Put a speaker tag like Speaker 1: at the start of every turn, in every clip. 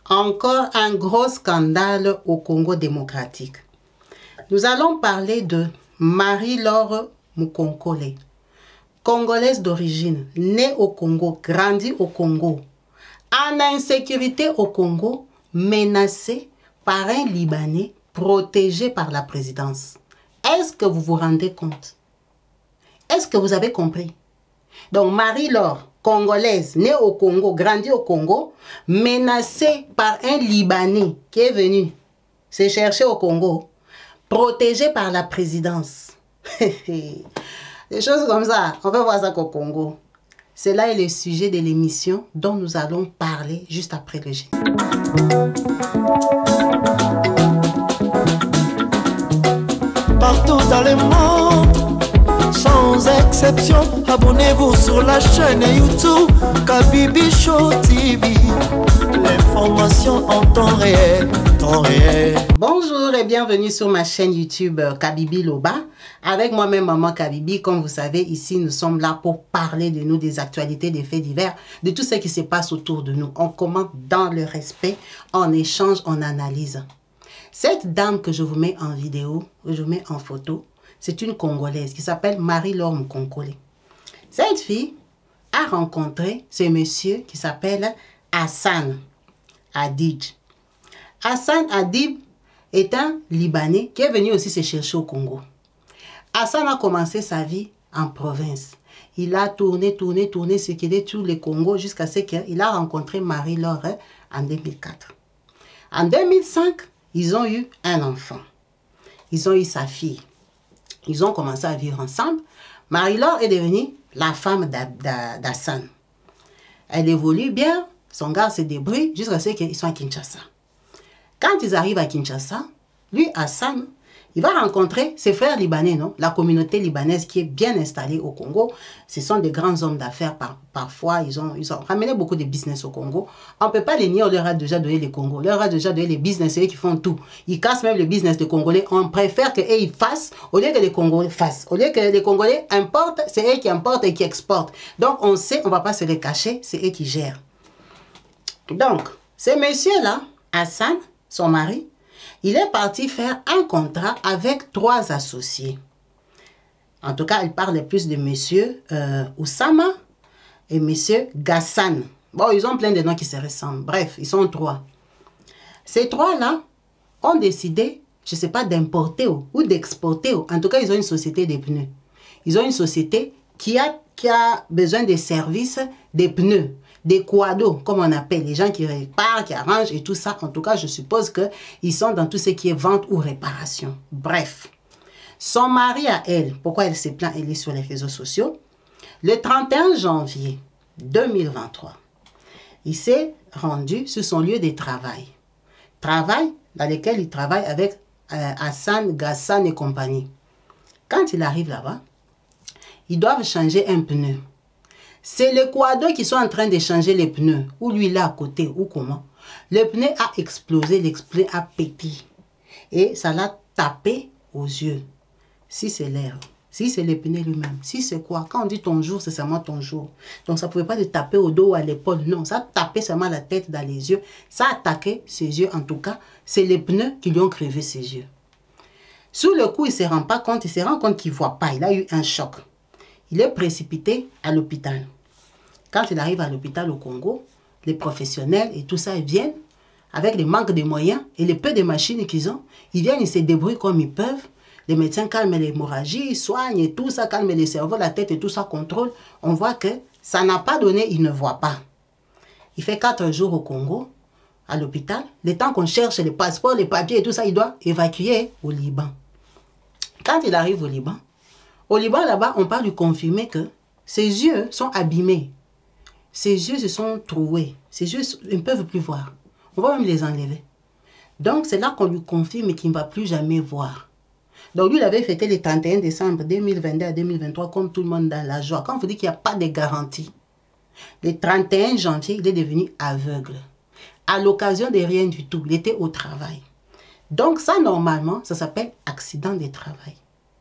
Speaker 1: Encore un gros scandale au Congo démocratique. Nous allons parler de Marie-Laure Mukonkole, congolaise d'origine, née au Congo, grandie au Congo, en insécurité au Congo, menacée par un Libanais protégé par la présidence. Est-ce que vous vous rendez compte? Est-ce que vous avez compris? Donc Marie-Laure, congolaise, née au Congo, grandie au Congo, menacée par un Libanais qui est venu se chercher au Congo, protégée par la présidence. Des choses comme ça, on va voir ça qu'au Congo. Cela est le sujet de l'émission dont nous allons parler juste après le générique.
Speaker 2: Partout dans le monde, sans exception, abonnez-vous sur la chaîne YouTube Kabibi Show TV. L'information en temps réel,
Speaker 1: Bonjour et bienvenue sur ma chaîne YouTube Kabibi Loba. Avec moi-même Maman Kabibi, comme vous savez, ici nous sommes là pour parler de nous, des actualités, des faits divers, de tout ce qui se passe autour de nous. On commente dans le respect, on échange, on analyse. Cette dame que je vous mets en vidéo, que je vous mets en photo, c'est une Congolaise qui s'appelle Marie-Laure Mukonkole. Cette fille a rencontré ce monsieur qui s'appelle Hassan Adib. Hassan Adib est un Libanais qui est venu aussi se chercher au Congo. Hassan a commencé sa vie en province. Il a tourné, circulé tout le Congo jusqu'à ce qu'il a rencontré Marie-Laure en 2004. En 2005, ils ont eu un enfant. Ils ont eu sa fille. Ils ont commencé à vivre ensemble. Marie-Laure est devenue la femme d'Hassan. Elle évolue bien. Son gars se débrouille jusqu'à ce qu'ils soient à Kinshasa. Quand ils arrivent à Kinshasa, lui, Hassan, il va rencontrer ses frères libanais, non? La communauté libanaise qui est bien installée au Congo. Ce sont des grands hommes d'affaires. Parfois, ils ont ramené beaucoup de business au Congo. On ne peut pas les nier, on leur a déjà donné les Congos. On leur a déjà donné les business, c'est eux qui font tout. Ils cassent même le business des Congolais. On préfère qu'eux ils fassent au lieu que les Congolais fassent. Au lieu que les Congolais importent, c'est eux qui importent et qui exportent. Donc, on sait, on ne va pas se les cacher, c'est eux qui gèrent. Donc, ce monsieur-là, Hassan, son mari, il est parti faire un contrat avec 3 associés. En tout cas, il parle plus de monsieur Oussama et monsieur Gassan. Bon, ils ont plein de noms qui se ressemblent. Bref, ils sont 3. Ces 3-là ont décidé, je ne sais pas, d'importer ou d'exporter. En tout cas, ils ont une société de pneus. Ils ont une société qui a besoin des services des pneus. Des quados, comme on appelle, les gens qui réparent, qui arrangent et tout ça. En tout cas, je suppose qu'ils sont dans tout ce qui est vente ou réparation. Bref, son mari à elle, pourquoi elle se plaint, elle est sur les réseaux sociaux. Le 31 janvier 2023, il s'est rendu sur son lieu de travail. Travail dans lequel il travaille avec Hassan, Gassan et compagnie. Quand il arrive là-bas, ils doivent changer un pneu. C'est les quados qui sont en train de changer les pneus. Ou lui là à côté, ou comment. Le pneu a explosé, le pneu a pété. Et ça l'a tapé aux yeux. Si c'est l'air, si c'est le pneu lui-même, si c'est quoi. Quand on dit ton jour, c'est seulement ton jour. Donc ça ne pouvait pas le taper au dos ou à l'épaule. Non, ça a tapé seulement la tête dans les yeux. Ça a attaqué ses yeux. En tout cas, c'est les pneus qui lui ont crevé ses yeux. Sur le coup, il ne se rend pas compte. Il se rend compte qu'il ne voit pas. Il a eu un choc. Il est précipité à l'hôpital. Quand il arrive à l'hôpital au Congo, les professionnels et tout ça, ils viennent avec les manques de moyens et les peu de machines qu'ils ont. Ils viennent, ils se débrouillent comme ils peuvent. Les médecins calment l'hémorragie, ils soignent et tout ça, calment les cerveaux, la tête et tout ça, contrôle. On voit que ça n'a pas donné, il ne voit pas. Il fait 4 jours au Congo, à l'hôpital. Le temps qu'on cherche les passeports, les papiers et tout ça, il doit évacuer au Liban. Quand il arrive au Liban là-bas, on parle de confirmer que ses yeux sont abîmés. Ses yeux se sont troués. Ses yeux ils ne peuvent plus voir. On va même les enlever. Donc, c'est là qu'on lui confirme qu'il ne va plus jamais voir. Donc, lui, il avait fêté le 31 décembre 2022 à 2023 comme tout le monde dans la joie. Quand on vous dit qu'il n'y a pas de garantie, le 31 janvier, il est devenu aveugle. À l'occasion de rien du tout. Il était au travail. Donc, ça, normalement, ça s'appelle accident de travail.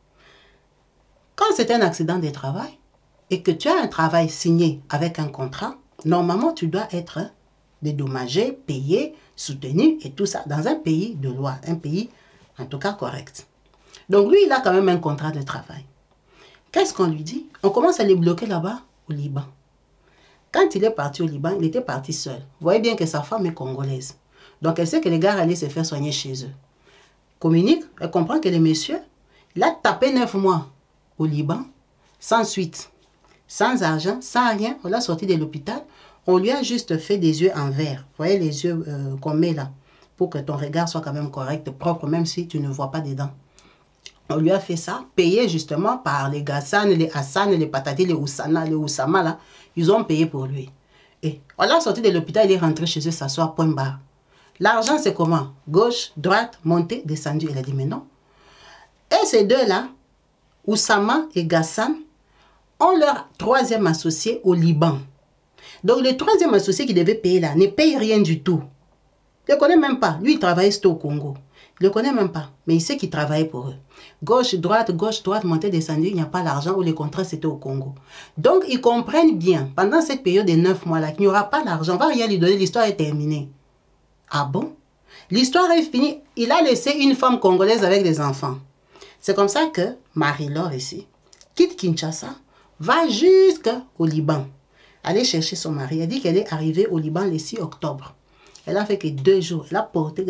Speaker 1: Quand c'est un accident de travail, et que tu as un travail signé avec un contrat, normalement, tu dois être dédommagé, payé, soutenu et tout ça dans un pays de loi, un pays en tout cas correct. Donc lui, il a quand même un contrat de travail. Qu'est-ce qu'on lui dit? On commence à les bloquer là-bas au Liban. Quand il est parti au Liban, il était parti seul. Vous voyez bien que sa femme est congolaise. Donc elle sait que les gars allaient se faire soigner chez eux. Communique, elle comprend que le monsieur, il a tapé 9 mois au Liban, sans suite, sans argent, sans rien. On l'a sorti de l'hôpital. On lui a juste fait des yeux en verre. Vous voyez les yeux qu'on met là, pour que ton regard soit quand même correct, propre, même si tu ne vois pas dedans. On lui a fait ça, payé justement par les Gassan, les Hassan, les Patati, les Oussana, les Oussama, là. Ils ont payé pour lui. Et on l'a sorti de l'hôpital, il est rentré chez eux s'asseoir, point barre. L'argent, c'est comment? Gauche, droite, montée, descendu. Il a dit, mais non. Et ces deux-là, Oussama et Gassan, ont leur troisième associé au Liban. Donc, le troisième associé qui devait payer là, ne paye rien du tout. Il ne le connaît même pas. Lui, il travaillait au Congo. Il ne le connaît même pas. Mais il sait qu'il travaillait pour eux. Gauche, droite, montée, descendue, il n'y a pas l'argent ou les contrats, c'était au Congo. Donc, ils comprennent bien, pendant cette période de 9 mois là, qu'il n'y aura pas l'argent. On ne va rien lui donner, l'histoire est terminée. Ah bon? L'histoire est finie. Il a laissé une femme congolaise avec des enfants. C'est comme ça que Marie-Laure ici quitte Kinshasa, va jusqu'au Liban. Aller chercher son mari. Elle dit qu'elle est arrivée au Liban le 6 octobre. Elle a fait que 2 jours. Elle a porté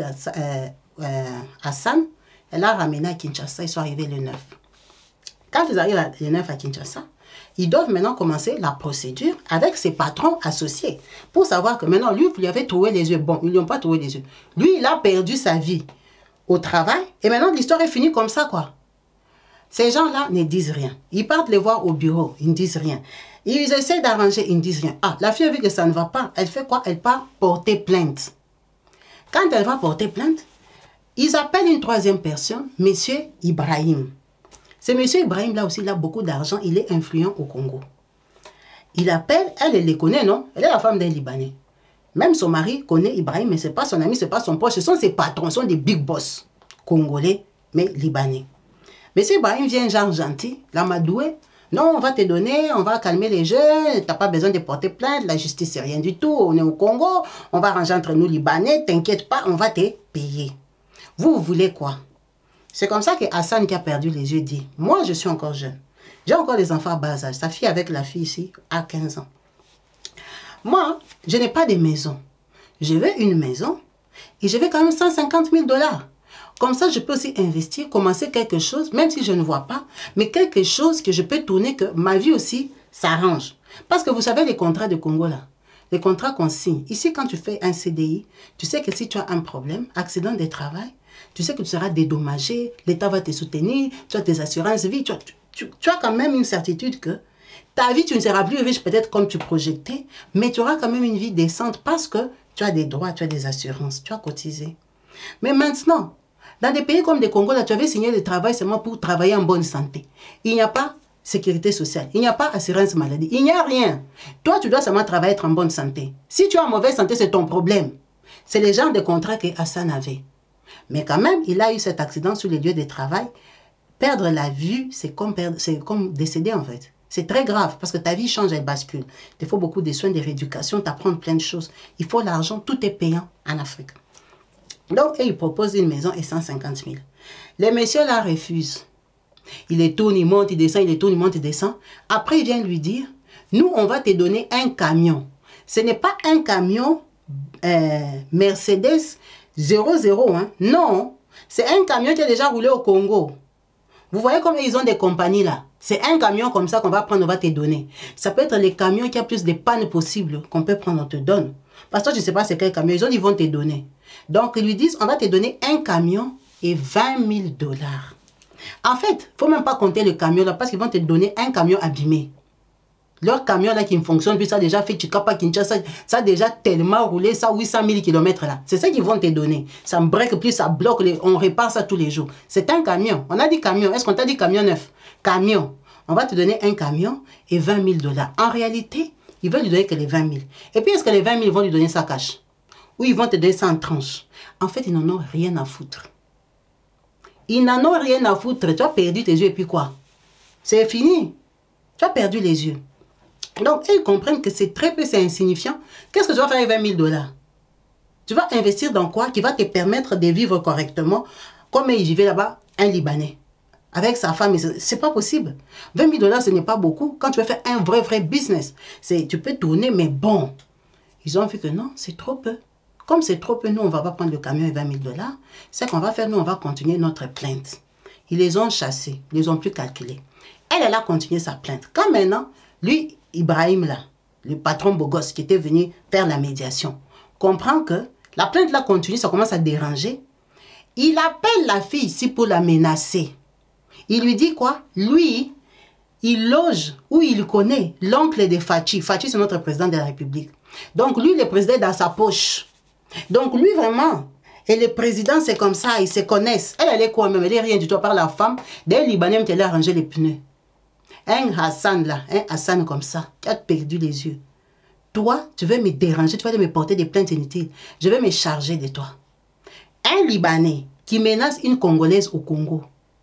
Speaker 1: Hassan. Elle a ramené à Kinshasa. Ils sont arrivés le 9. Quand ils arrivent le 9 à Kinshasa, ils doivent maintenant commencer la procédure avec ses patrons associés. Pour savoir que maintenant, lui, vous lui avez trouvé les yeux. Bon, ils ne lui ont pas trouvé les yeux. Lui, il a perdu sa vie au travail. Et maintenant, l'histoire est finie comme ça, quoi. Ces gens-là ne disent rien. Ils partent les voir au bureau. Ils ne disent rien. Ils essaient d'arranger. Ils ne disent rien. Ah, la fille a vu que ça ne va pas. Elle fait quoi? Elle part porter plainte. Quand elle va porter plainte, ils appellent une troisième personne, Monsieur Ibrahim. Ce Monsieur Ibrahim, là aussi, il a beaucoup d'argent. Il est influent au Congo. Il appelle, elle les connaît, non? Elle est la femme d'un Libanais. Même son mari connaît Ibrahim, mais ce n'est pas son ami, ce n'est pas son proche. Ce sont ses patrons, ce sont des big boss congolais, mais libanais. Monsieur Ibrahim vient genre gentil, l'amadoué. Non, on va te donner, on va calmer les jeunes, tu n'as pas besoin de porter plainte, la justice c'est rien du tout, on est au Congo, on va arranger entre nous Libanais, t'inquiète pas, on va te payer. Vous voulez quoi? C'est comme ça que Hassan qui a perdu les yeux dit, moi je suis encore jeune, j'ai encore des enfants à bas âge, sa fille avec la fille ici a 15 ans. Moi, je n'ai pas de maison, je veux une maison et je veux quand même 150 000 $. Comme ça, je peux aussi investir, commencer quelque chose, même si je ne vois pas, mais quelque chose que je peux tourner, que ma vie aussi s'arrange. Parce que vous savez, les contrats de Congo, là, les contrats qu'on signe, ici, quand tu fais un CDI, tu sais que si tu as un problème, accident de travail, tu sais que tu seras dédommagé, l'État va te soutenir, tu as tes assurances vie, tu as quand même une certitude que ta vie, tu ne seras plus riche peut-être comme tu projetais, mais tu auras quand même une vie décente parce que tu as des droits, tu as des assurances, tu as cotisé. Mais maintenant, dans des pays comme le Congo, là, tu avais signé le travail seulement pour travailler en bonne santé. Il n'y a pas sécurité sociale, il n'y a pas assurance maladie, il n'y a rien. Toi, tu dois seulement travailler, être en bonne santé. Si tu es en mauvaise santé, c'est ton problème. C'est le genre de contrat que Hassan avait. Mais quand même, il a eu cet accident sur les lieux de travail. Perdre la vue, c'est comme décéder en fait. C'est très grave parce que ta vie change, elle bascule. Il faut beaucoup de soins, de rééducation, t'apprendre plein de choses. Il faut l'argent, tout est payant en Afrique. Donc, il propose une maison et 150 000. Les messieurs là refusent. Il les tourne, il monte, il descend, il les tourne, il monte, il descend. Après, il vient lui dire, nous, on va te donner un camion. Ce n'est pas un camion Mercedes 00, hein. Non, c'est un camion qui a déjà roulé au Congo. Vous voyez comme ils ont des compagnies là. C'est un camion comme ça qu'on va prendre, on va te donner. Ça peut être les camions qui a plus de pannes possibles qu'on peut prendre, on te donne. Parce que je ne sais pas c'est quel camion, ils vont te donner. Donc, ils lui disent, on va te donner un camion et 20 000 $. En fait, il ne faut même pas compter le camion là, parce qu'ils vont te donner un camion abîmé. Leur camion là qui ne fonctionne plus, ça a déjà fait Chikapa, Kinshasa, ça a déjà tellement roulé, ça 800 000 km là. C'est ça qu'ils vont te donner. Ça ne break plus, ça bloque, on répare ça tous les jours. C'est un camion. On a dit camion. Est-ce qu'on t'a dit camion neuf? Camion. On va te donner un camion et 20 000 $. En réalité, ils veulent lui donner que les 20 000. Et puis, est-ce que les 20 000 vont lui donner ça cash? Ou ils vont te donner ça en tranches? En fait, ils n'en ont rien à foutre. Ils n'en ont rien à foutre. Tu as perdu tes yeux et puis quoi? C'est fini. Tu as perdu les yeux. Donc, ils comprennent que c'est très peu, c'est insignifiant. Qu'est-ce que tu vas faire avec 20 000 $? Tu vas investir dans quoi qui va te permettre de vivre correctement, comme il vivait là-bas, un Libanais. Avec sa femme, c'est pas possible. 20 000 $, ce n'est pas beaucoup. Quand tu veux faire un vrai business, tu peux tourner, mais bon. Ils ont vu que non, c'est trop peu. Comme c'est trop peu, nous, on ne va pas prendre le camion et 20 000 $. C'est qu'on va faire, nous, on va continuer notre plainte. Ils les ont chassés, ils les ont plus calculés. Elle a continué sa plainte. Quand maintenant, lui, Ibrahim, là, le patron beau gosse qui était venu faire la médiation, comprend que la plainte là continue, ça commence à déranger. Il appelle la fille ici pour la menacer. Il lui dit quoi? Lui, il loge ou il connaît l'oncle de Fachi. Fachi, c'est notre président de la République. Donc, lui, le président est dans sa poche. Donc, lui, vraiment, et le président, c'est comme ça, ils se connaissent. Elle est quoi même? Elle est rien du tout par la femme. Des Libanais, elle a arrangé les pneus. Un Hassan là, un Hassan comme ça, qui a perdu les yeux. Toi, tu veux me déranger, tu vas me porter des plaintes inutiles. Je vais me charger de toi. Un Libanais qui menace une Congolaise au Congo.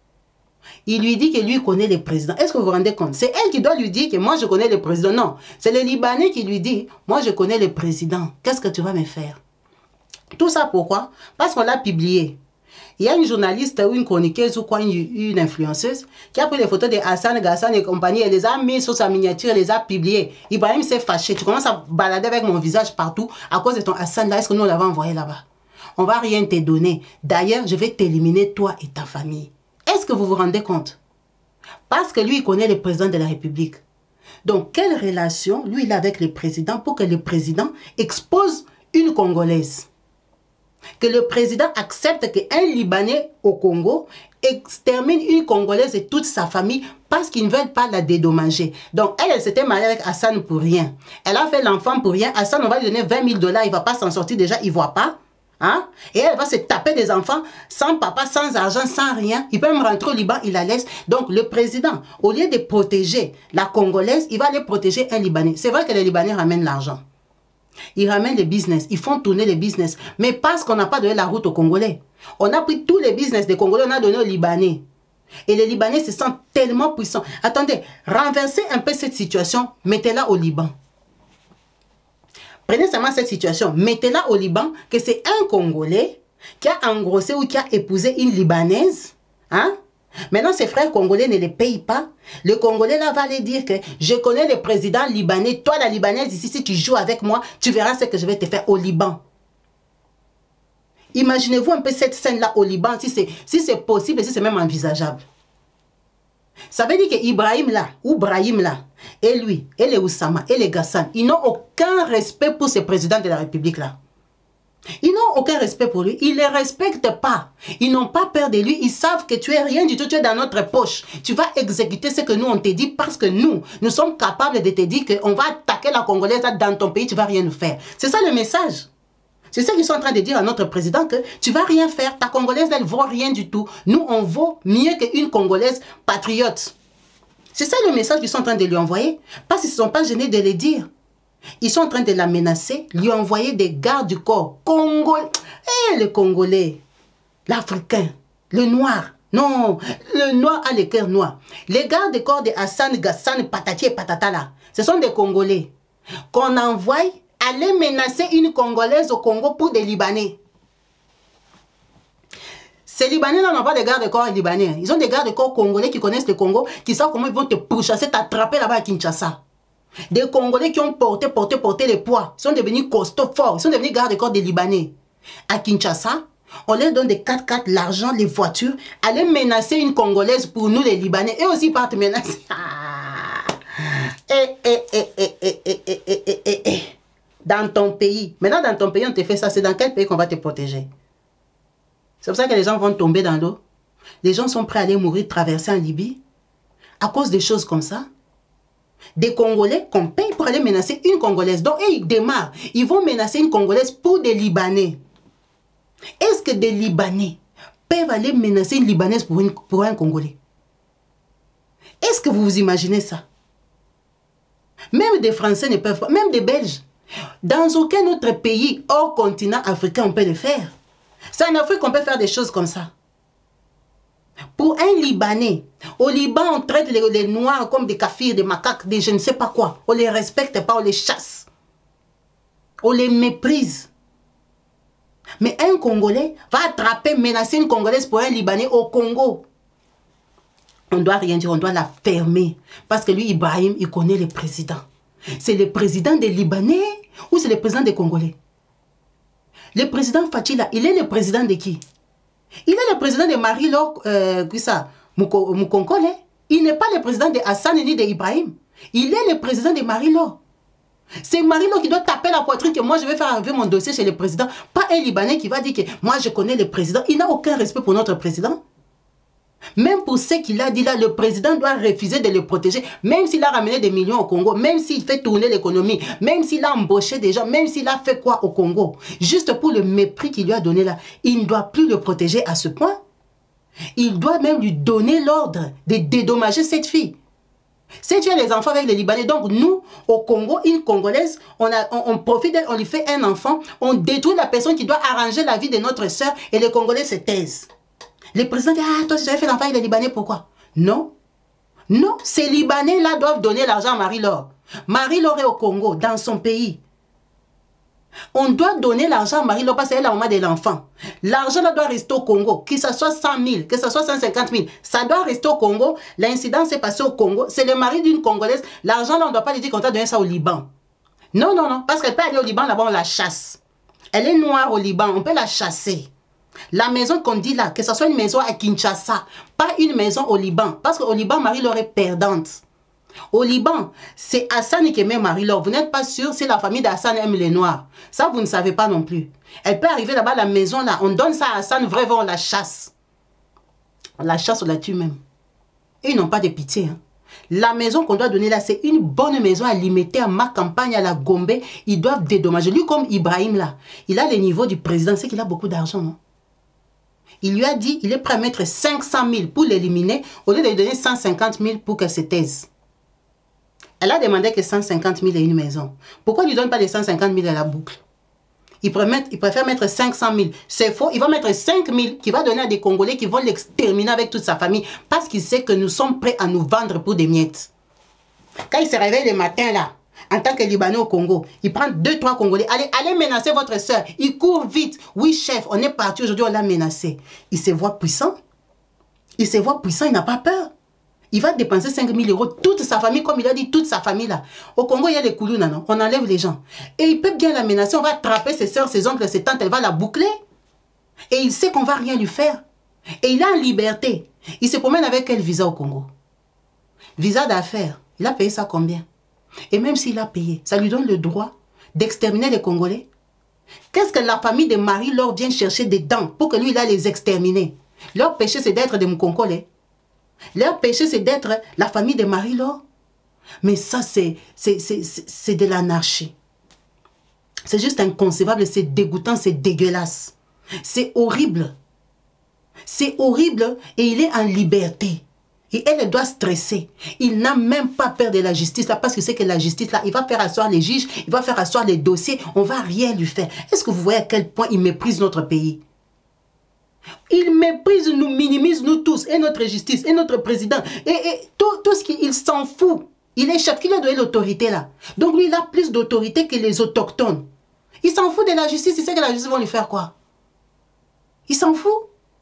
Speaker 1: Il lui dit que lui connaît le président. Est-ce que vous vous rendez compte? C'est elle qui doit lui dire que moi je connais le président. Non, c'est le Libanais qui lui dit, moi je connais le président. Qu'est-ce que tu vas me faire? Tout ça pourquoi? Parce qu'on l'a publié. Il y a une journaliste ou une chroniqueuse ou quoi, une influenceuse qui a pris les photos de Hassan, Gassan et compagnie. Elle les a mis sur sa miniature, elle les a publiées. Ibrahim s'est fâché. Tu commences à balader avec mon visage partout à cause de ton Hassan là. Est-ce que nous on l'avait envoyé là-bas? On va rien te donner. D'ailleurs, je vais t'éliminer toi et ta famille. Est-ce que vous vous rendez compte? Parce que lui, il connaît le président de la République. Donc, quelle relation lui il a avec le président pour que le président expose une Congolaise? Que le président accepte qu'un Libanais au Congo extermine une Congolaise et toute sa famille parce qu'ils ne veulent pas la dédommager. Donc, elle s'était mariée avec Hassan pour rien. Elle a fait l'enfant pour rien. Hassan, on va lui donner 20 000 $. Il ne va pas s'en sortir déjà, il ne voit pas. Hein? Et elle va se taper des enfants sans papa, sans argent, sans rien. Il peut même rentrer au Liban, il la laisse. Donc, le président, au lieu de protéger la Congolaise, il va aller protéger un Libanais. C'est vrai que les Libanais ramènent l'argent. Ils ramènent les business, ils font tourner les business. Mais parce qu'on n'a pas donné la route aux Congolais. On a pris tous les business des Congolais, on a donné aux Libanais. Et les Libanais se sentent tellement puissants. Attendez, renversez un peu cette situation, mettez-la au Liban. Prenez seulement cette situation, mettez-la au Liban, que c'est un Congolais qui a engrossé ou qui a épousé une Libanaise. Hein? Maintenant, ses frères congolais ne les payent pas. Le Congolais là va aller dire que je connais le président libanais. Toi, la Libanaise, ici, si tu joues avec moi, tu verras ce que je vais te faire au Liban. Imaginez-vous un peu cette scène-là au Liban, si c'est possible, si c'est même envisageable. Ça veut dire que Ibrahim là, ou Brahim là, et lui, et les Oussama, et les Gassan, ils n'ont aucun respect pour ce président de la République là. Ils n'ont aucun respect pour lui. Ils ne les respectent pas. Ils n'ont pas peur de lui. Ils savent que tu es rien du tout. Tu es dans notre poche. Tu vas exécuter ce que nous, on te dit parce que nous sommes capables de te dire qu'on va attaquer la Congolaise dans ton pays. Tu ne vas rien nous faire. C'est ça le message. C'est ça qu'ils sont en train de dire à notre président que tu ne vas rien faire. Ta Congolaise, elle ne vaut rien du tout. Nous, on vaut mieux qu'une Congolaise patriote. C'est ça le message qu'ils sont en train de lui envoyer. Parce qu'ils ne sont pas gênés de le dire. Ils sont en train de la menacer, lui envoyer des gardes du corps. Congolais. Eh, le Congolais, l'Africain, le Noir. Non, le Noir a le cœur noir. Les gardes du corps de Hassan, Gassan, Patati et Patata là, ce sont des Congolais qu'on envoie aller menacer une Congolaise au Congo pour des Libanais. Ces Libanais-là n'ont pas de gardes de corps libanais. Ils ont des gardes de corps congolais qui connaissent le Congo, qui savent comment ils vont te pourchasser, t'attraper là-bas à Kinshasa. Des Congolais qui ont porté les poids. Ils sont devenus costauds forts. Ils sont devenus gardes-corps des Libanais. À Kinshasa, on leur donne des 4x4, l'argent, les voitures. Aller menacer une Congolaise pour nous, les Libanais. Et aussi partent menacer. Dans ton pays. Maintenant, dans ton pays, on te fait ça. C'est dans quel pays qu'on va te protéger? C'est pour ça que les gens vont tomber dans l'eau. Les gens sont prêts à aller mourir, traverser en Libye. À cause des choses comme ça. Des Congolais qu'on paye pour aller menacer une Congolaise. Donc, ils démarrent. Ils vont menacer une Congolaise pour des Libanais. Est-ce que des Libanais peuvent aller menacer une Libanaise pour un Congolais? Est-ce que vous vous imaginez ça? Même des Français ne peuvent pas. Même des Belges. Dans aucun autre pays hors continent africain, on peut le faire. C'est en Afrique qu'on peut faire des choses comme ça. Pour un Libanais, au Liban, on traite les Noirs comme des kafirs, des macaques, des je ne sais pas quoi. On ne les respecte pas, on les chasse. On les méprise. Mais un Congolais va attraper, menacer une Congolaise pour un Libanais au Congo. On ne doit rien dire, on doit la fermer. Parce que lui, Ibrahim, il connaît les présidents. C'est le président des Libanais ou c'est le président des Congolais? Le président Fatila, il est le président de qui? Il est le président de Marie-Laure Mukonkole. Il n'est pas le président de Hassan ni de Ibrahim. Il est le président de Marie-Laure. C'est Marie-Laure qui doit taper la poitrine que moi je vais faire arriver mon dossier chez le président. Pas un Libanais qui va dire que moi je connais le président. Il n'a aucun respect pour notre président. Même pour ce qu'il a dit là, le président doit refuser de le protéger. Même s'il a ramené des millions au Congo, même s'il fait tourner l'économie, même s'il a embauché des gens, même s'il a fait quoi au Congo. Juste pour le mépris qu'il lui a donné là, il ne doit plus le protéger à ce point. Il doit même lui donner l'ordre de dédommager cette fille. Cette fille a les enfants avec les Libanais. Donc nous, au Congo, une Congolaise, on profite d'elle, on lui fait un enfant, on détruit la personne qui doit arranger la vie de notre soeur et les Congolais se taisent. Les présidents disent, ah, toi, si j'avais fait l'enfant avec les Libanais, pourquoi? Non. Non, ces Libanais-là doivent donner l'argent à Marie-Laure. Marie-Laure est au Congo, dans son pays. On doit donner l'argent à Marie-Laure parce qu'elle est la maman de l'enfant. L'argent doit rester au Congo, que ce soit 100 000, que ce soit 150 000. Ça doit rester au Congo. L'incident s'est passé au Congo. C'est le mari d'une Congolaise. L'argent, là, on ne doit pas lui dire qu'on doit donner ça au Liban. Non, non, non. Parce qu'elle peut aller au Liban, là-bas, on la chasse. Elle est noire au Liban, on peut la chasser. La maison qu'on dit là, que ce soit une maison à Kinshasa, pas une maison au Liban. Parce qu'au Liban, Marie-Laure est perdante. Au Liban, c'est Hassan qui aime Marie-Laure. Vous n'êtes pas sûr si la famille d'Hassan aime les Noirs. Ça, vous ne savez pas non plus. Elle peut arriver là-bas, la maison là, on donne ça à Hassan, vraiment, on la chasse. On la chasse, on la tue même. Et ils n'ont pas de pitié. Hein. La maison qu'on doit donner là, c'est une bonne maison à limiter à ma campagne, à la Gombe. Ils doivent dédommager. Lui, comme Ibrahim là, il a le niveau du président, c'est qu'il a beaucoup d'argent, non? Il lui a dit, il est prêt à mettre 500 000 pour l'éliminer, au lieu de lui donner 150 000 pour qu'elle se taise. Elle a demandé que 150 000 ait une maison. Pourquoi il ne lui donne pas les 150 000 à la boucle? Il préfère mettre 500 000. C'est faux, il va mettre 5 000 qu'il va donner à des Congolais qui vont l'exterminer avec toute sa famille parce qu'il sait que nous sommes prêts à nous vendre pour des miettes. Quand il se réveille le matin là, en tant que Libanais au Congo, il prend 2-3 Congolais. Allez menacer votre soeur. Il court vite. Oui, chef, on est parti aujourd'hui, on l'a menacé. Il se voit puissant. Il se voit puissant, il n'a pas peur. Il va dépenser 5 000 euros. Toute sa famille, comme il a dit, toute sa famille là. Au Congo, il y a des Koulouna, non? On enlève les gens. Et il peut bien la menacer. On va attraper ses soeurs, ses oncles, ses tantes. Elle va la boucler. Et il sait qu'on ne va rien lui faire. Et il est en liberté. Il se promène avec quel visa au Congo? Visa d'affaires. Il a payé ça combien? Et même s'il a payé, ça lui donne le droit d'exterminer les Congolais. Qu'est-ce que la famille de Marie-Laure vient chercher dedans pour que lui, il a les exterminer? Leur péché, c'est d'être des Mukongolais. Leur péché, c'est d'être la famille de Marie-Laure. Mais ça, c'est de l'anarchie. C'est juste inconcevable, c'est dégoûtant, c'est dégueulasse. C'est horrible. C'est horrible et il est en liberté. Et elle doit stresser. Il n'a même pas peur de la justice là parce que c'est que la justice là, il va faire asseoir les juges, il va faire asseoir les dossiers, on ne va rien lui faire. Est-ce que vous voyez à quel point il méprise notre pays? Il méprise, nous minimise, nous tous, et notre justice, et notre président, et tout ce qu'il s'en fout. Il est chef, qui lui a donné l'autorité là. Donc lui, il a plus d'autorité que les autochtones. Il s'en fout de la justice, il sait que la justice va lui faire quoi? Il s'en fout.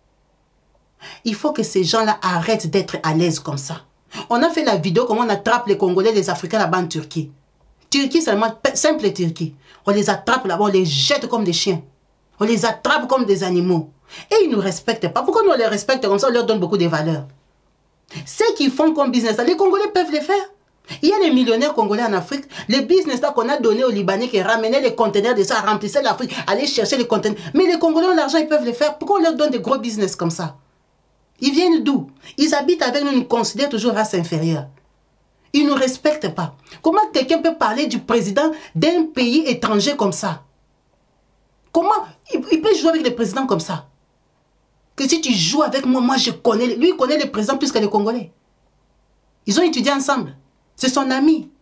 Speaker 1: Il faut que ces gens-là arrêtent d'être à l'aise comme ça. On a fait la vidéo comment on attrape les Congolais, les Africains là-bas en Turquie. Turquie seulement, simple Turquie. On les attrape là-bas, on les jette comme des chiens. On les attrape comme des animaux. Et ils ne nous respectent pas. Pourquoi nous on les respecte comme ça? On leur donne beaucoup de valeurs. Ceux qui font comme business, les Congolais peuvent les faire. Il y a des millionnaires congolais en Afrique. Les business qu'on a donné aux Libanais qui ramenaient les conteneurs de ça, remplissaient l'Afrique, allaient chercher les conteneurs. Mais les Congolais ont l'argent, ils peuvent les faire. Pourquoi on leur donne des gros business comme ça? Ils viennent d'où? Ils habitent avec nous, nous considèrent toujours race inférieure. Ils ne nous respectent pas. Comment quelqu'un peut parler du président d'un pays étranger comme ça? Comment il peut jouer avec les présidents comme ça? Que si tu joues avec moi, moi je connais. Lui, il connaît les présidents plus que les Congolais. Ils ont étudié ensemble. C'est son ami.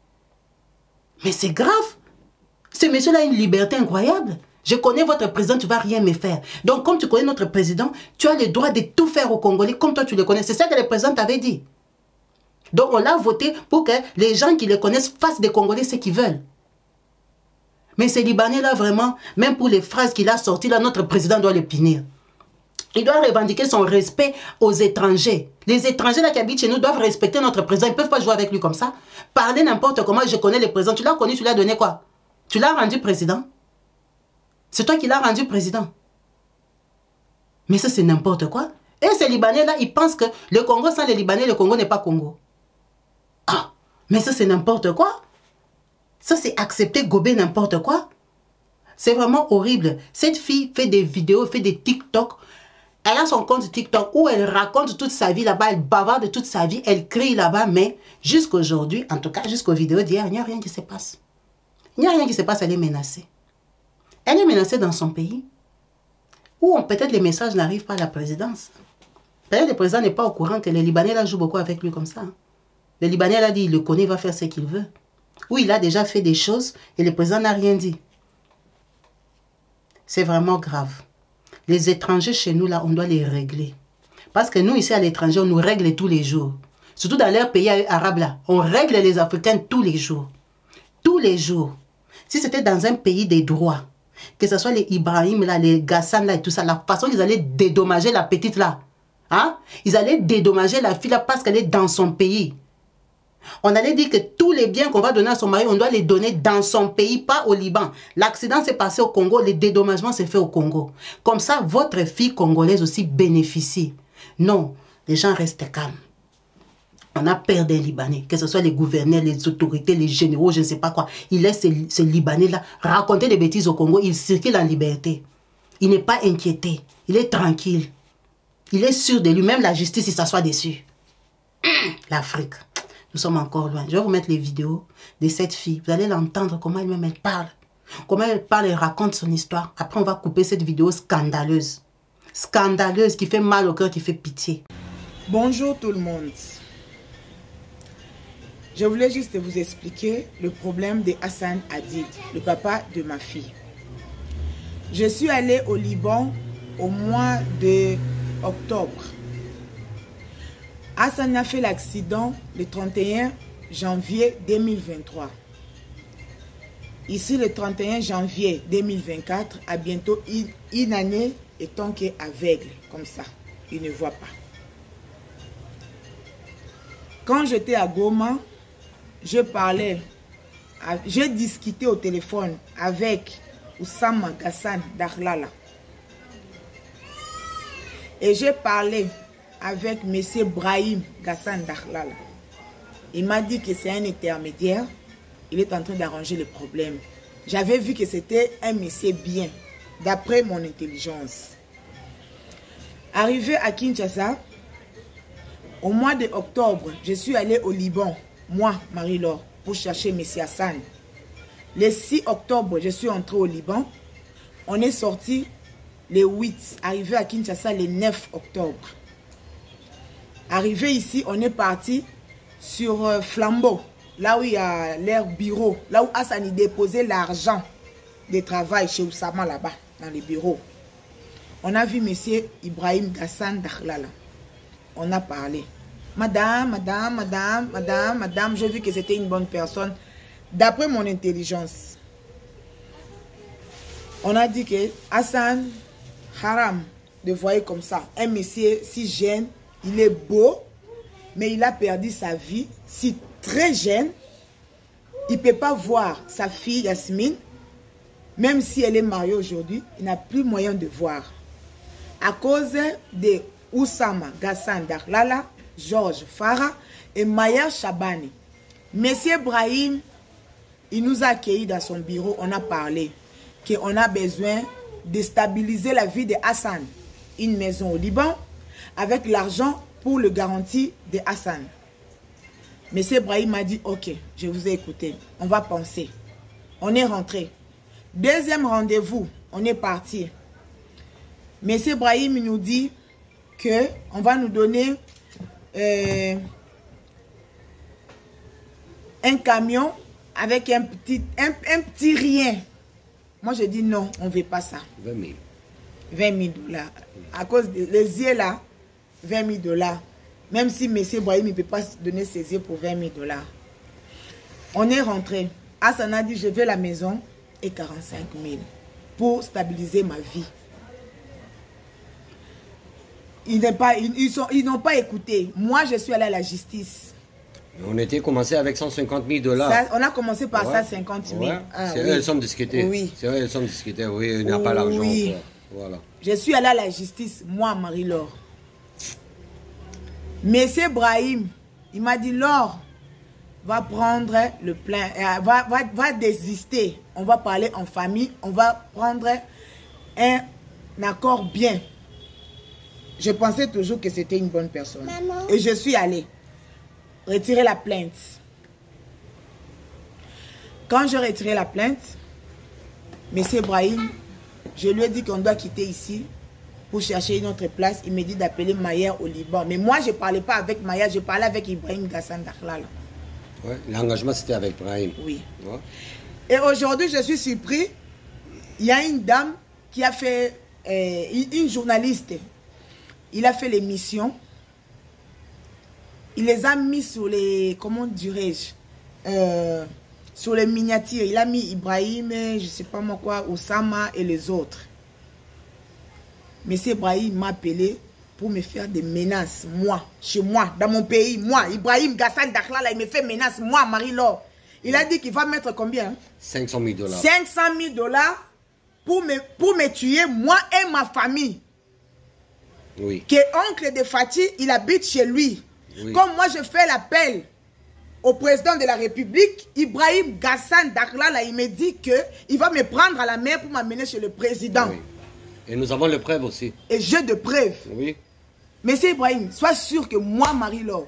Speaker 1: Mais c'est grave. Ce monsieur-là a une liberté incroyable. Je connais votre président, tu ne vas rien me faire. Donc, comme tu connais notre président, tu as le droit de tout faire aux Congolais comme toi tu le connais. C'est ça que le président t'avait dit. Donc, on l'a voté pour que les gens qui le connaissent fassent des Congolais ce qu'ils veulent. Mais ces Libanais-là, vraiment, même pour les phrases qu'il a sorties, là, notre président doit les punir. Il doit revendiquer son respect aux étrangers. Les étrangers là, qui habitent chez nous doivent respecter notre président. Ils ne peuvent pas jouer avec lui comme ça. Parler n'importe comment. Je connais le président. Tu l'as connu, tu l'as donné quoi? Tu l'as rendu président? C'est toi qui l'as rendu président. Mais ça, c'est n'importe quoi. Et ces Libanais-là, ils pensent que le Congo, sans les Libanais, le Congo n'est pas Congo. Ah, mais ça, c'est n'importe quoi. Ça, c'est accepter, gober n'importe quoi. C'est vraiment horrible. Cette fille fait des vidéos, fait des TikTok. Elle a son compte TikTok où elle raconte toute sa vie là-bas. Elle bavarde toute sa vie. Elle crie là-bas. Mais jusqu'aujourd'hui, en tout cas, jusqu'aux vidéos d'hier, il n'y a rien qui se passe. Il n'y a rien qui se passe. Elle est menacée. Elle est menacée dans son pays. Ou peut-être les messages n'arrivent pas à la présidence. Peut-être le président n'est pas au courant que les Libanais là jouent beaucoup avec lui comme ça. Le Libanais là dit, il le connaît, il va faire ce qu'il veut. Ou il a déjà fait des choses et le président n'a rien dit. C'est vraiment grave. Les étrangers chez nous, là, on doit les régler. Parce que nous, ici, à l'étranger, on nous règle tous les jours. Surtout dans leur pays arabe, là. On règle les Africains tous les jours. Tous les jours. Si c'était dans un pays des droits, que ce soit les Ibrahim, là, les Gassan, là, et tout ça, la façon qu'ils allaient dédommager la petite, là. Hein? Ils allaient dédommager la fille, là, parce qu'elle est dans son pays. On allait dire que tous les biens qu'on va donner à son mari, on doit les donner dans son pays, pas au Liban. L'accident s'est passé au Congo, le dédommagement s'est fait au Congo. Comme ça, votre fille congolaise aussi bénéficie. Non, les gens restent calmes. On a peur des Libanais, que ce soit les gouverneurs, les autorités, les généraux, je ne sais pas quoi. Ils laissent ces Libanais-là raconter des bêtises au Congo, ils circulent en liberté. Il n'est pas inquiété, il est tranquille. Il est sûr de lui-même, la justice, il s'assoit dessus. L'Afrique. Nous sommes encore loin. Je vais vous mettre les vidéos de cette fille. Vous allez l'entendre, comment elle-même elle parle. Comment elle parle et raconte son histoire. Après, on va couper cette vidéo scandaleuse. Scandaleuse, qui fait mal au cœur, qui fait pitié.
Speaker 3: Bonjour tout le monde. Je voulais juste vous expliquer le problème de Hassan Hadid, le papa de ma fille. Je suis allée au Liban au mois d'octobre. Hassan a fait l'accident le 31 janvier 2023. Ici, le 31 janvier 2024, à bientôt une année étant qu'il est aveugle, comme ça. Il ne voit pas. Quand j'étais à Goma, j'ai discuté au téléphone avec Oussama Gassan Dakhlala. Et j'ai parlé avec M. Brahim Gassan Dakhlala. Il m'a dit que c'est un intermédiaire. Il est en train d'arranger le problème. J'avais vu que c'était un monsieur bien, d'après mon intelligence. Arrivé à Kinshasa, au mois d'octobre, je suis allé au Liban, moi, Marie-Laure, pour chercher M. Hassan. Le 6 octobre, je suis entré au Liban. On est sorti le 8, arrivé à Kinshasa le 9 octobre. Arrivé ici, on est parti sur Flambeau, là où il y a leur bureau, là où Hassan y déposait l'argent de travail chez Oussama là-bas, dans les bureaux. On a vu M. Ibrahim Gassan Dakhlala. On a parlé. Madame, j'ai vu que c'était une bonne personne, d'après mon intelligence. On a dit que Hassan, haram de voir comme ça, un monsieur si jeune, il est beau, mais il a perdu sa vie, si très jeune. Il ne peut pas voir sa fille Yasmine, même si elle est mariée aujourd'hui, il n'a plus moyen de voir. À cause de Oussama Gassan Dakhlala, Georges Farah et Maya Chabani. Monsieur Brahim, il nous a accueillis dans son bureau, on a parlé qu'on a besoin de stabiliser la vie de Hassan. Une maison au Liban, avec l'argent pour le garantie de Hassan. Monsieur Brahim m'a dit, ok, je vous ai écouté, on va penser. On est rentré. Deuxième rendez-vous, on est parti. Monsieur Brahim nous dit qu'on va nous donner un camion avec un petit rien. Moi, je dis non, on ne veut pas ça.
Speaker 4: 20 000.
Speaker 3: 20 000 $. À cause des yeux là, 20 000 $. Même si M. Brahim ne peut pas donner ses yeux pour 20 000 $. On est rentré. Hassan a dit, je vais à la maison. et 45 000 pour stabiliser ma vie. Ils n'ont pas écouté. Moi, je suis allée à la justice.
Speaker 4: On était commencé avec 150 000 $.
Speaker 3: Ça, on a commencé par ça, 50 000.
Speaker 4: Ouais.
Speaker 3: Ah,
Speaker 4: c'est
Speaker 3: oui.
Speaker 4: elles sont discutées.
Speaker 3: Oui.
Speaker 4: C'est elles sont discutées. Oui, il n'y a pas l'argent.
Speaker 3: Oui.
Speaker 4: Voilà.
Speaker 3: Je suis allée à la justice, moi, Marie-Laure. Monsieur Brahim, il m'a dit, Laure, va prendre le plein, va désister. On va parler en famille, on va prendre un accord bien. Je pensais toujours que c'était une bonne personne. Maman. Et je suis allée retirer la plainte. Quand j'ai retiré la plainte, monsieur Brahim, je lui ai dit qu'on doit quitter ici pour chercher une autre place. Il m'a dit d'appeler Maya au Liban. Mais moi, je ne parlais pas avec Maya, je parlais avec Ibrahim Gassan Dakhlala.
Speaker 4: Ouais, l'engagement, c'était avec Brahim.
Speaker 3: Oui.
Speaker 4: Ouais.
Speaker 3: Et aujourd'hui, je suis surpris. Il y a une dame qui a fait, une journaliste, il a fait l'émission. Il les a mis sur les, comment dirais-je, sur les miniatures. Il a mis Ibrahim, je ne sais pas moi quoi, Oussama et les autres. Monsieur Ibrahim m'a appelé pour me faire des menaces, moi, chez moi, dans mon pays, moi, Ibrahim Gassan Dakhlala, il me fait menace, moi, Marie-Laure. Il a dit qu'il va mettre combien, hein?
Speaker 4: 500 000 $.
Speaker 3: 500 000 $ pour me tuer, moi et ma famille.
Speaker 4: Oui.
Speaker 3: Que oncle de Fatih, il habite chez lui.
Speaker 4: Oui.
Speaker 3: Comme moi, je fais l'appel au président de la République, Ibrahim Gassan Dakhlala, il me dit qu'il va me prendre à la main pour m'amener chez le président.
Speaker 4: Oui. Et nous avons les preuves aussi.
Speaker 3: Et j'ai de preuves.
Speaker 4: Oui.
Speaker 3: Monsieur Ibrahim, sois sûr que moi, Marie-Laure,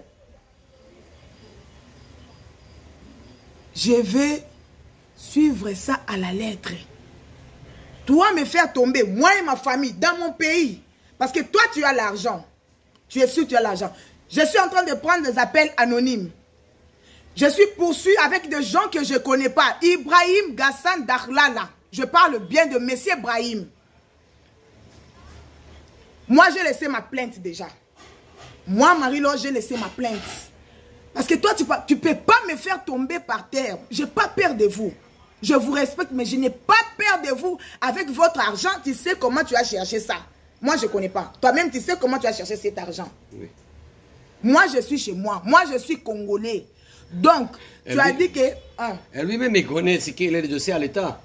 Speaker 3: je vais suivre ça à la lettre. Toi, me faire tomber, moi et ma famille, dans mon pays. Parce que toi, tu as l'argent. Tu es sûr que tu as l'argent. Je suis en train de prendre des appels anonymes. Je suis poursuivi avec des gens que je ne connais pas. Ibrahim Gassan Dakhlala. Je parle bien de monsieur Ibrahim. Moi, j'ai laissé ma plainte déjà. Moi, Marie-Laure, j'ai laissé ma plainte. Parce que toi, tu ne peux pas me faire tomber par terre. Je n'ai pas peur de vous. Je vous respecte, mais je n'ai pas peur de vous. Avec votre argent, tu sais comment tu as cherché ça. Moi, je ne connais pas. Toi-même, tu sais comment tu as cherché cet argent. Oui. Moi, je suis chez moi. Moi, je suis congolais. Donc, tu as dit que... Hein,
Speaker 4: elle lui-même, il connaît ce qu'il est le dossier à l'État.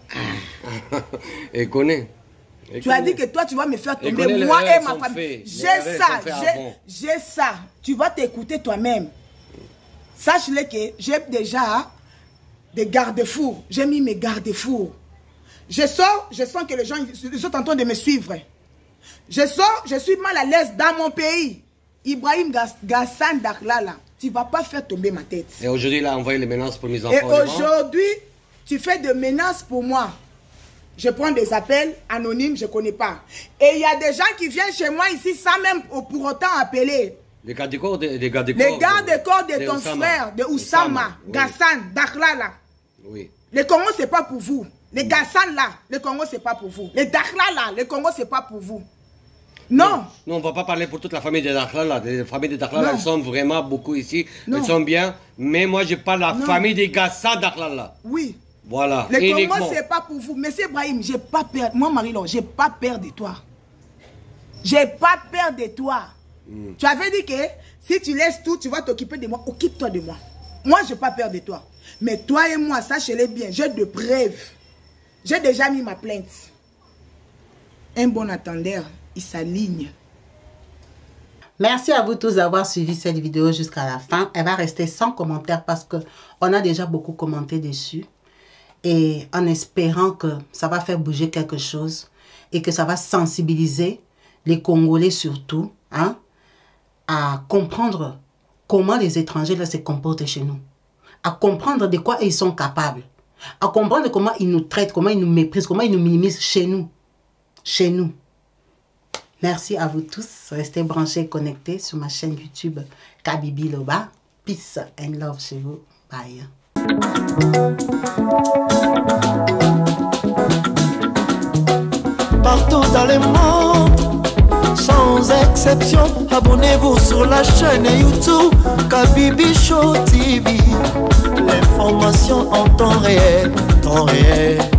Speaker 4: Elle connaît.
Speaker 3: Tu as dit que toi, tu vas me faire tomber, moi et ma famille. J'ai ça, j'ai ça. Tu vas t'écouter toi-même. Sache-le que j'ai déjà des garde-fous. J'ai mis mes garde-fous. Je sors, je sens que les gens sont en train de me suivre. Je sors, je suis mal à l'aise dans mon pays. Ibrahim Gassan Dakhlala, tu ne vas pas faire tomber ma tête.
Speaker 4: Et aujourd'hui, il a envoyé les menaces pour mes enfants.
Speaker 3: Et aujourd'hui, tu fais des menaces pour moi. Je prends des appels anonymes, je ne connais pas. Et il y a des gens qui viennent chez moi ici sans même pour autant appeler.
Speaker 4: Les gardes de corps de
Speaker 3: ton frère, de Oussama, Gassan, Dakhlala.
Speaker 4: Oui.
Speaker 3: Le Congo, ce n'est pas pour vous. Les Gassan là, le Congo, ce n'est pas pour vous. Les Dakhlala, le Congo, ce n'est pas pour vous. Non.
Speaker 4: Non, on ne va pas parler pour toute la famille de Dakhlala. Les familles de Dakhlala, elles sont vraiment beaucoup ici. Non. Elles sont bien. Mais moi, je parle de la famille des Gassan Dakhlala.
Speaker 3: Oui.
Speaker 4: Voilà.
Speaker 3: Le Congo, ce n'est pas pour vous. Monsieur Ibrahim, je n'ai pas peur. Moi, Marie-Laure, je n'ai pas peur de toi. Je n'ai pas peur de toi. Tu avais dit que si tu laisses tout, tu vas t'occuper de moi. Occupe-toi de moi. Moi, je n'ai pas peur de toi. Mais toi et moi, sachez-le bien, j'ai de preuves. J'ai déjà mis ma plainte. Un bon attendeur, il s'aligne.
Speaker 1: Merci à vous tous d'avoir suivi cette vidéo jusqu'à la fin. Elle va rester sans commentaire parce qu'on a déjà beaucoup commenté dessus. Et en espérant que ça va faire bouger quelque chose et que ça va sensibiliser les Congolais surtout, hein, à comprendre comment les étrangers là, se comportent chez nous. À comprendre de quoi ils sont capables. À comprendre comment ils nous traitent, comment ils nous méprisent, comment ils nous minimisent chez nous. Chez nous. Merci à vous tous. Restez branchés et connectés sur ma chaîne YouTube Kabibi Loba. Peace and love chez vous. Bye.
Speaker 2: Partout dans le monde, sans exception, abonnez-vous sur la chaîne YouTube Kabibi Show TV. L'information en temps réel, temps réel.